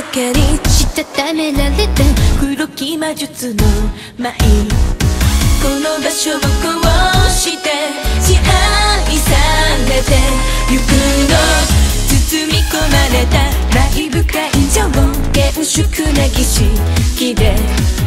中にしたためられた黒き魔術の舞、この場所をこうして支配されてゆくの、包み込まれたライブ会場を厳粛な儀式で